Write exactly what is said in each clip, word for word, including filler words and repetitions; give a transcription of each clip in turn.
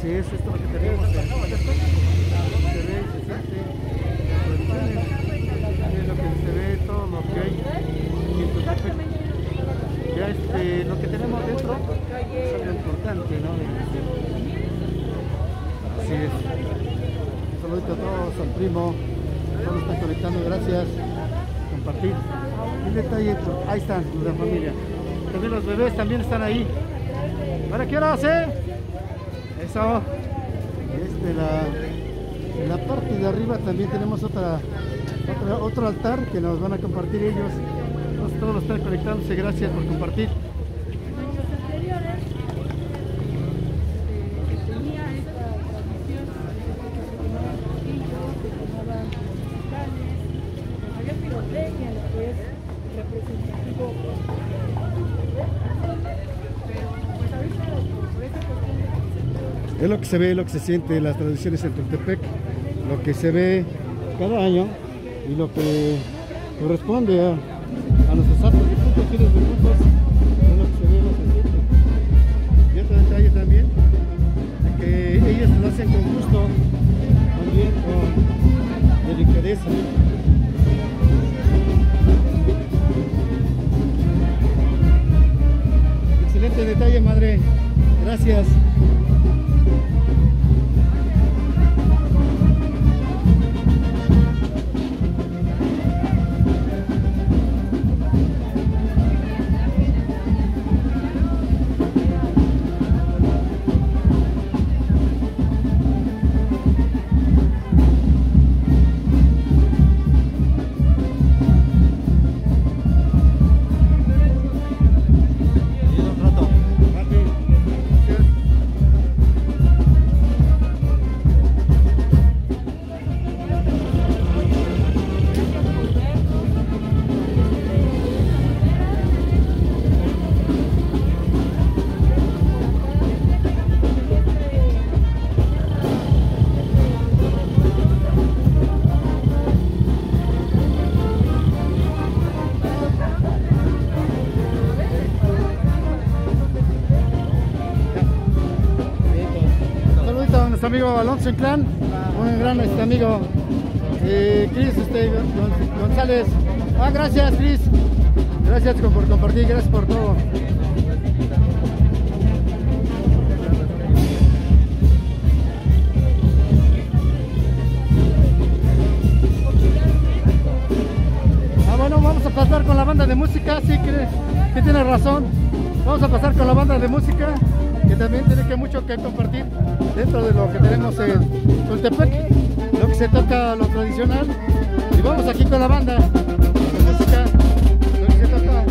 Así es, esto es lo que tenemos en se ve, se siente, es lo que se ve, todo lo que hay aquí en Tultepec. Ya este, lo que tenemos dentro es algo importante, ¿no? Así es. Un saludito a todos, al primo, todos están conectando, gracias. Compartir. Un detalle, ahí están, los de la familia. También los bebés también están ahí. ¿Para qué hora hace? Eso. Este, la, en la parte de arriba también tenemos otra, otra, otro altar que nos van a compartir ellos. Entonces, todos están conectándose, gracias por compartir. Es lo que se ve, lo que se siente, las tradiciones en Tultepec, lo que se ve cada año y lo que corresponde a, a nuestros actos de cultos, fines de cultos, es lo que se ve, lo que se siente. Y otro detalle también, de que ellos lo hacen con gusto, también con delicadeza. Excelente detalle, madre. Gracias. Amigo Alonso Inclán, un gran este amigo eh, Cris este, González. Ah, gracias Cris, gracias por compartir, gracias por todo. Ah, bueno, vamos a pasar con la banda de música, sí que, que tiene razón. Vamos a pasar con la banda de música, que también tiene que mucho que compartir dentro de lo que tenemos en Tultepec, lo que se toca, lo tradicional. Y vamos aquí con la banda de música, lo que se toca.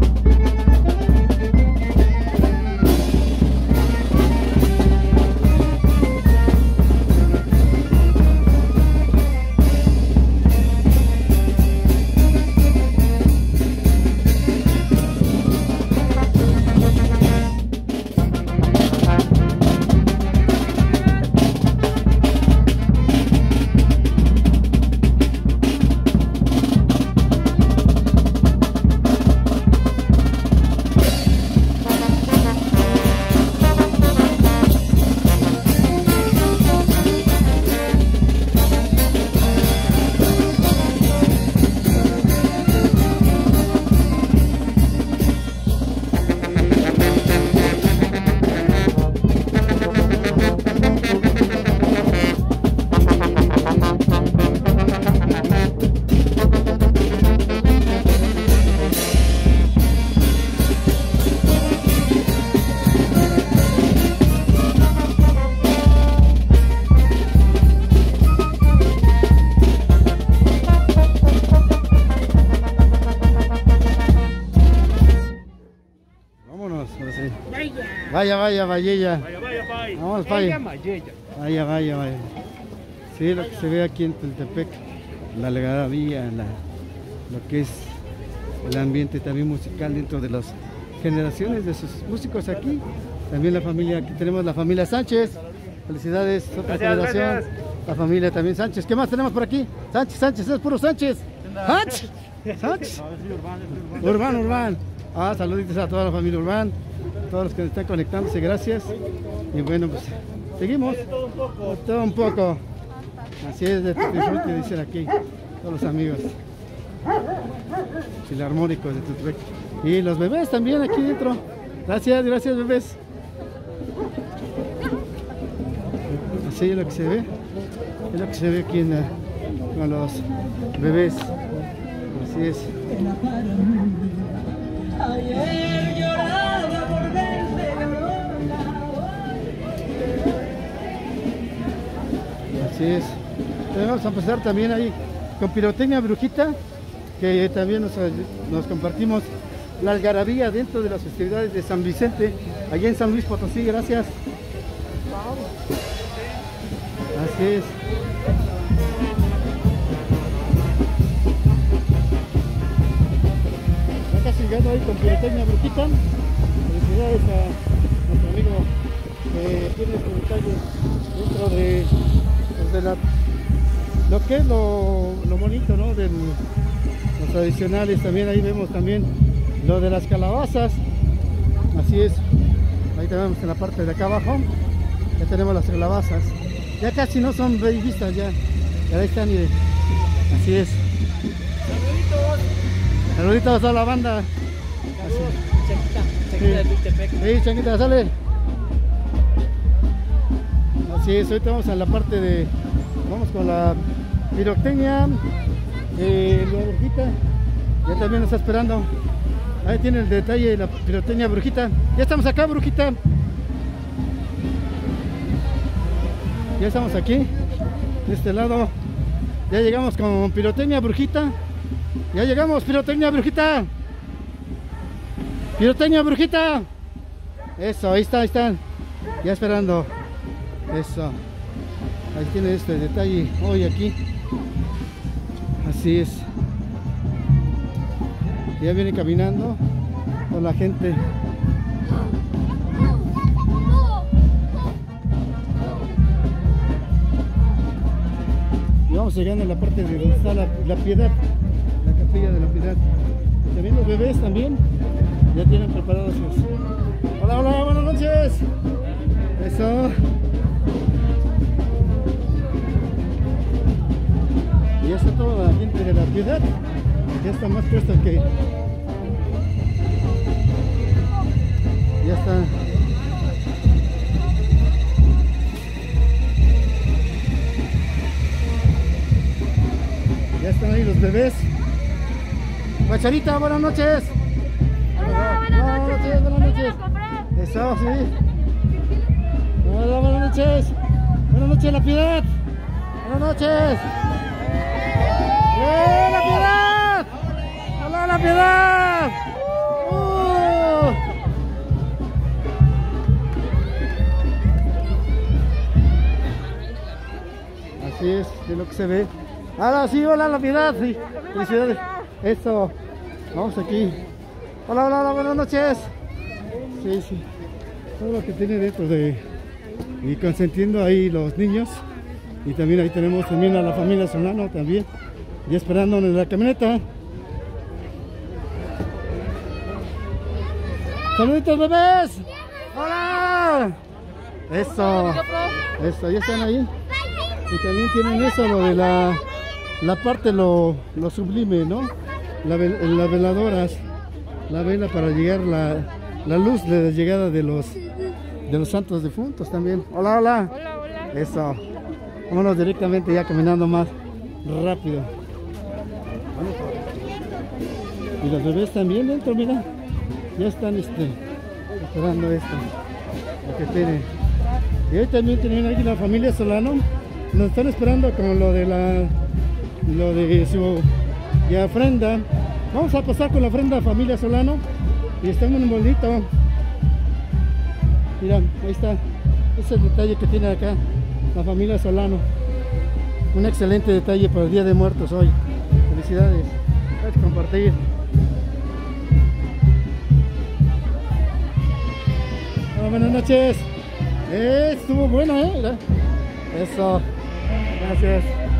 Vaya, vaya, vaya. Vaya, vaya, vaya. Vamos, vaya. Vaya, vaya, vaya. Sí, lo que se ve aquí en Tultepec, la algarabía, la, lo que es el ambiente también musical dentro de las generaciones de sus músicos aquí. También la familia, aquí tenemos la familia Sánchez. Felicidades, otra Gracias, generación. gracias. La familia también Sánchez. ¿Qué más tenemos por aquí? Sánchez, Sánchez, es puro Sánchez. Sánchez. Sánchez. Urbán, Urbán. Ah, saluditos a toda la familia Urbán, todos los que están conectándose, gracias. Y bueno, pues Seguimos. Todo un poco. Todo un poco. Así es, de Tutti Frutti, dicen aquí todos los amigos filarmónicos de Tutepec. Y los bebés también aquí dentro. Gracias, gracias bebés. Así es lo que se ve. Es lo que se ve aquí en la, con los bebés. Así es. Ayer lloraba por verte, Así es. Vamos a empezar también ahí con Pirotecnia Brujita, que también nos, nos compartimos la algarabía dentro de las festividades de San Vicente, allá en San Luis Potosí. Gracias. Así es. Ya casi llegando ahí con Pirotecnia Brujita. Felicidades a nuestro amigo que tiene este detalle dentro de, pues de la, lo que es lo, lo bonito, ¿no? De los tradicionales. También ahí vemos también lo de las calabazas. Así es. Ahí tenemos en la parte de acá abajo. Ya tenemos las calabazas. Ya casi no son vistas ya. Ya ahí están, mire. Así es. Saluditos. Saluditos a la banda. Saludos. Chaquita, Chaquita de Tutepec. Sí, Changuita, sale. Así es, ahorita vamos a la parte de... Vamos con la pirotecnia. Eh, la brujita. Ya también nos está esperando. Ahí tiene el detalle de la pirotecnia brujita. Ya estamos acá, brujita. Ya estamos aquí, de este lado. Ya llegamos con pirotecnia brujita. Ya llegamos, pirotecnia brujita. Pirotecnia brujita. Eso, ahí está, ahí están. Ya esperando. Eso. Ahí tiene este detalle hoy aquí. Así es. Ya viene caminando con la gente. Y vamos llegando a la parte de donde está la, la Piedad, la capilla de la Piedad. Y también los bebés también ya tienen preparados sus... Hola, hola, buenas noches. Eso. Y ya está toda la gente de la Piedad. Ya está más puesto que... Ya está. Ya están ahí los bebés. Guacharita, buenas noches. Hola, buenas noches. Buenas noches. Hoy me la compré. Eso, sí. Hola, buenas noches. Buenas noches, La Piedad. Buenas noches. ¡Eh, La Piedad! ¡Hola, La Piedad! ¡Uh! Así es, es lo que se ve. Ahora sí, hola, La Piedad. Sí. Felicidades. Eso. Vamos aquí. Hola, hola, hola, buenas noches. Sí, sí. Todo lo que tiene dentro de... Y consentiendo ahí los niños. Y también ahí tenemos también a la familia Solano también. Y esperando en la camioneta. ¡Saluditos, bebés! ¡Hola! Eso. Eso, ya están ahí. Y también tienen eso, lo de la... La parte, lo, lo sublime, ¿no? La, las veladoras. La vela para llegar la, la luz de la llegada de los de los santos difuntos también. Hola, hola. Hola, hola. Eso. Vámonos directamente ya caminando más rápido. Y los bebés también dentro, mira. Ya están este, esperando esto. Lo que tienen. Y hoy también tienen aquí la familia Solano. Nos están esperando con lo de la lo de su y ofrenda. Vamos a pasar con la ofrenda familia Solano. Y está muy bonito. Mira, ahí está. Ese es el detalle que tiene acá la familia Solano. Un excelente detalle para el Día de Muertos hoy. Felicidades. Gracias por compartir. Hola, buenas noches. Eh, estuvo bueno, ¿eh? Mira. Eso. Gracias.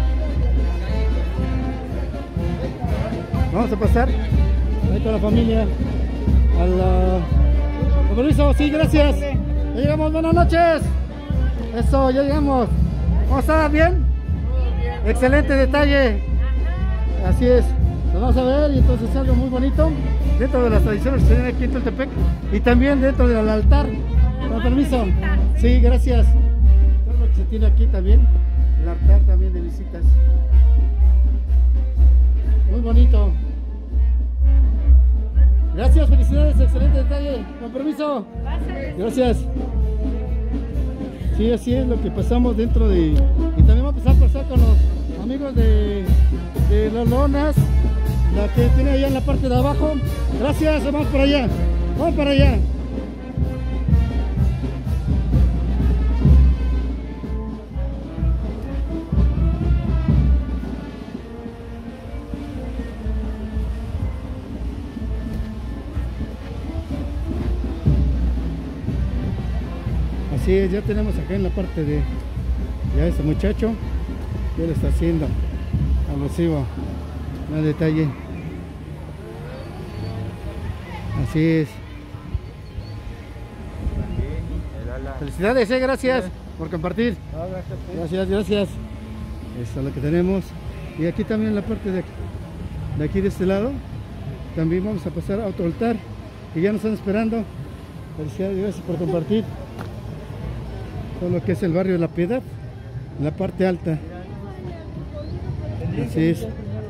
Vamos a pasar ahí con la familia a la... Con permiso, sí, gracias. Ya llegamos, buenas noches. Eso, ya llegamos. ¿Cómo está? ¿Bien? Excelente detalle. Así es. Lo vamos a ver y entonces es algo muy bonito dentro de las tradiciones que se tienen aquí en Tultepec y también dentro del altar. Con permiso. Sí, gracias. Todo lo que se tiene aquí también. El altar también de visitas. Muy bonito. Gracias, felicidades, excelente detalle. Con permiso. Gracias. Sí, así es lo que pasamos dentro de... Y también vamos a pasar, pasar con los amigos de, de las lonas, la que tiene allá en la parte de abajo. Gracias, vamos para allá. Vamos para allá. Así es, ya tenemos acá en la parte de ya este muchacho que le está haciendo alusivo al detalle. Así es. Felicidades, eh, gracias por compartir. Gracias, gracias. Esto es lo que tenemos. Y aquí también en la parte de aquí, de aquí de este lado, también vamos a pasar a otro altar que ya nos están esperando. Felicidades, gracias por compartir todo lo que es el barrio de La Piedad, en la parte alta. Así es.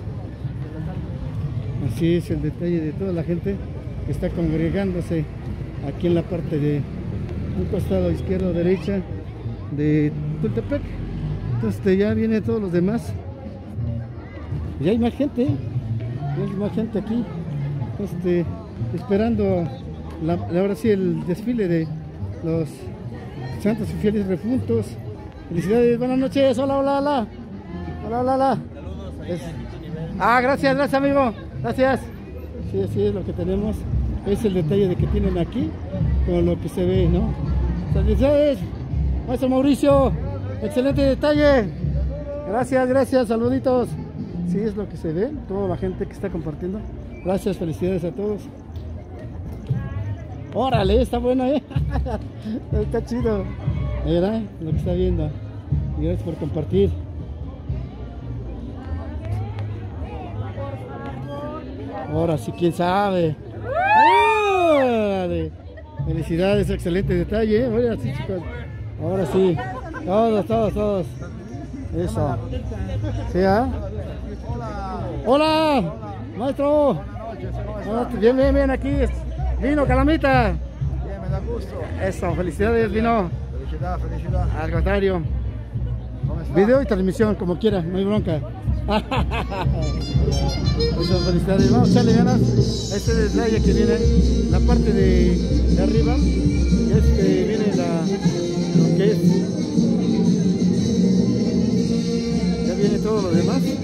Así es el detalle de toda la gente que está congregándose aquí en la parte de un costado izquierdo o derecha de Tultepec. Entonces ya vienen todos los demás. Ya hay más gente, ya hay más gente aquí, este, esperando la, ahora sí el desfile de los santos y fieles difuntos. Felicidades, buenas noches, hola, hola, hola. Hola, hola, hola. Es... Ah, gracias, gracias amigo, gracias. Sí, así es lo que tenemos. Es el detalle de que tienen aquí, con lo que se ve, ¿no? Felicidades, maestro Mauricio, excelente detalle. Gracias, gracias, saluditos. Sí, es lo que se ve, toda la gente que está compartiendo. Gracias, felicidades a todos. Órale, está bueno, ¿eh? Está chido. Mira lo que está viendo. Y gracias por compartir. Ahora sí, quién sabe. ¡Órale! Felicidades, excelente detalle, ¿eh? Ahora sí, chicos. Ahora sí. Todos, todos, todos. Eso. ¿Sí, ah? Hola, maestro. Bien, bien, bien, aquí. Vino, Calamita. Bien, me da gusto. Eso, felicidades, Vino. Felicidad, felicidad. Al contrario. ¿Cómo está? Video y transmisión, como quiera, no hay bronca. Eso, felicidades. Vamos a echarle ganas a este detalle que viene en la parte de, de arriba. Y es que viene la, lo que es. Ya viene todo lo demás.